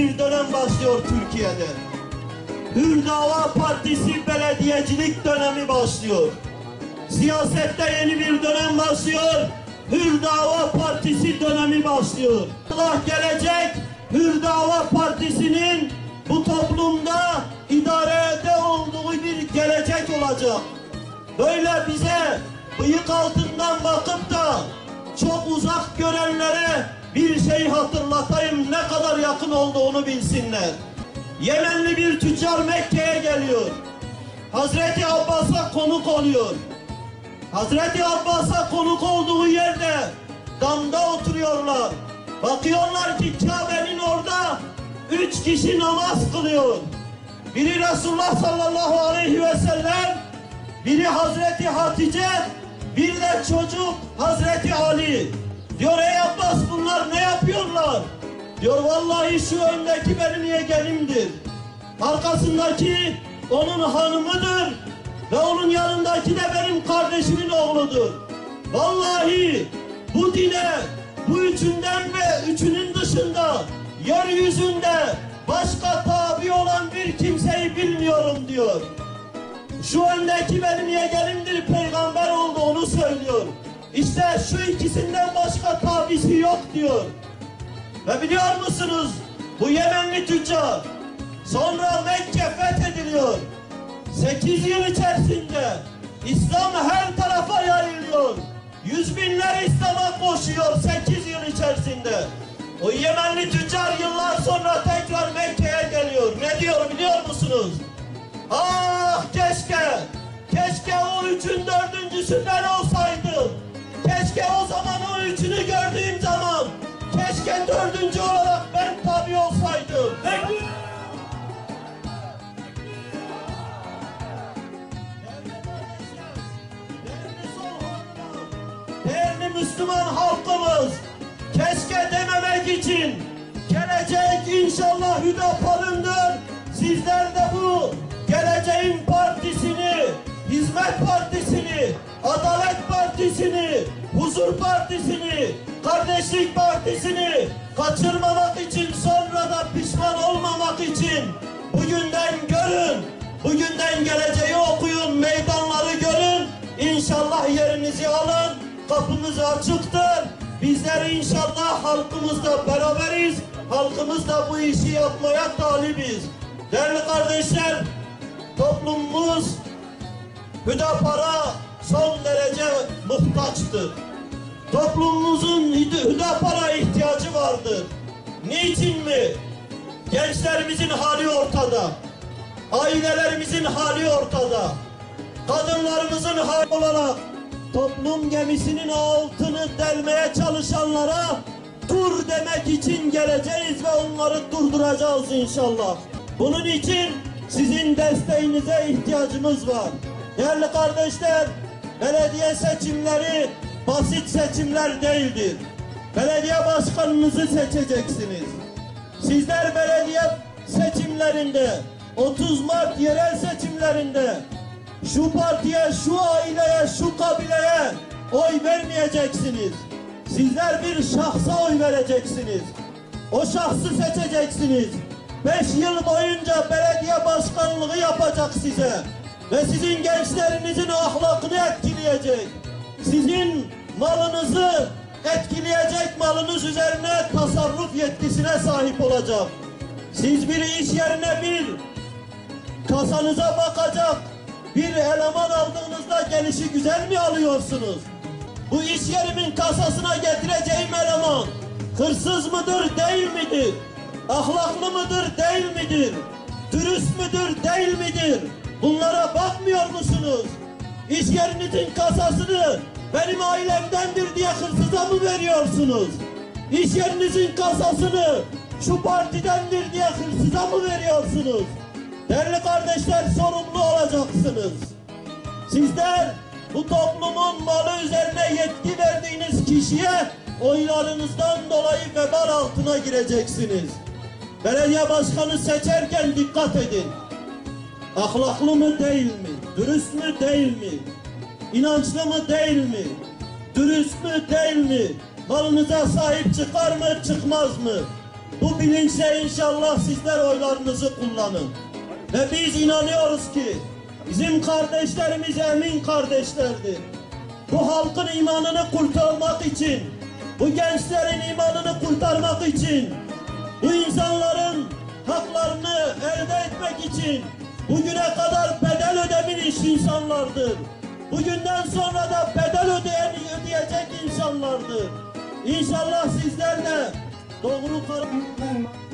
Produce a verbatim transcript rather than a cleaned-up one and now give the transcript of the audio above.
bir dönem başlıyor Türkiye'de. Hür Dava Partisi belediyecilik dönemi başlıyor. Siyasette yeni bir dönem başlıyor. Hür Dava Partisi dönemi başlıyor. Allah gelecek, Hür Dava Partisi'nin bu toplumda idarede olduğu bir gelecek olacak. Böyle bize bıyık altından bakıp da çok uzak görenlere bir şey hatırlatayım, ne kadar yakın olduğunu bilsinler. Yemenli bir tüccar Mekke'ye geliyor. Hazreti Abbas'a konuk oluyor. Hazreti Abbas'a konuk olduğu yerde damda oturuyorlar. Bakıyorlar ki Kabe'nin orada üç kişi namaz kılıyor. Biri Resulullah sallallahu aleyhi ve sellem, biri Hazreti Hatice, bir de çocuk Hazreti Ali. Diyor ey Abbas, bunlar ne yapıyorlar? Diyor vallahi şu öndeki benim yeğenimdir. Arkasındaki onun hanımıdır. Ve onun yanındaki de benim kardeşimin oğludur. Vallahi bu dine, bu üçünden ve üçünün dışında yeryüzünde başka tabi olan bir kimseyi bilmiyorum diyor. Şu öndeki benim yeğenimdir, peygamber olduğunu söylüyor. İşte şu ikisinden başka tabisi yok diyor. Ve biliyor musunuz, bu Yemenli tüccar sonra Mekke fethediliyor. Sekiz yıl içerisinde İslam her tarafa yayılıyor. Yüz binler İslam'a koşuyor sekiz yıl içerisinde. O Yemenli tüccar yıllar sonra tekrar Mekke'ye geliyor. Ne diyor biliyor musunuz? Ah keşke, keşke o üçün dördüncüsü ben olsaydım. Keşke o zaman o üçünü gördüğüm zaman, keşke dördüncü olarak ben tabi olsaydım. Değerli Müslüman halkımız, keşke dememek için gelecek inşallah Hüdapar'ındır. Sizler de bu geleceğin partisini, Hizmet Partisi'ni, Adalet Partisi'ni, Huzur Partisi'ni, Kardeşlik Partisi'ni kaçırmamak için, sonra da pişman olmamak için bugünden görün, bugünden geleceği okuyun, meydanları görün, İnşallah yerinizi alın. Kapımız açıktır. Bizler inşallah halkımızla beraberiz. Halkımızla bu işi yapmaya talibiz. Değerli kardeşler, toplumumuz Hüdapar'a son derece muhtaçtır. Toplumumuzun Hüdapar'a ihtiyacı vardır. Niçin mi? Gençlerimizin hali ortada. Ailelerimizin hali ortada. Kadınlarımızın hali olarak toplum gemisinin altını delmeye çalışanlara dur demek için geleceğiz ve onları durduracağız inşallah. Bunun için sizin desteğinize ihtiyacımız var. Değerli kardeşler, belediye seçimleri basit seçimler değildir. Belediye başkanınızı seçeceksiniz. Sizler belediye seçimlerinde, otuz Mart yerel seçimlerinde şu partiye, şu aileye, şu kabileye oy vermeyeceksiniz. Sizler bir şahsa oy vereceksiniz. O şahsı seçeceksiniz. Beş yıl boyunca belediye başkanlığı yapacak size. Ve sizin gençlerinizin ahlakını etkileyecek. Sizin malınızı etkileyecek, malınız üzerine tasarruf yetkisine sahip olacak. Siz bir iş yerine bir kasanıza bakacak bir eleman aldığınızda gelişi güzel mi alıyorsunuz? Bu iş yerimin kasasına getireceğim eleman hırsız mıdır, değil midir? Ahlaklı mıdır, değil midir? Dürüst müdür, değil midir? Bunlara bakmıyor musunuz? İş yerinizin kasasını benim ailemdendir diye hırsıza mı veriyorsunuz? İş yerinizin kasasını şu partidendir diye hırsıza mı veriyorsunuz? Değerli kardeşler, sorumlu olacaksınız. Sizler bu toplumun malı üzerine yetki verdiğiniz kişiye oylarınızdan dolayı vebal altına gireceksiniz. Belediye başkanı seçerken dikkat edin. Ahlaklı mı, değil mi? Dürüst mü, değil mi? İnançlı mı, değil mi? Dürüst mü, değil mi? Malınıza sahip çıkar mı, çıkmaz mı? Bu bilinçle inşallah sizler oylarınızı kullanın. Ve biz inanıyoruz ki bizim kardeşlerimiz emin kardeşlerdir. Bu halkın imanını kurtarmak için, bu gençlerin imanını kurtarmak için, bu insanların haklarını elde etmek için bugüne kadar bedel ödemiş insanlardır. Bugünden sonra da bedel ödeyen, ödeyecek insanlardır. İnşallah sizler de doğru karar...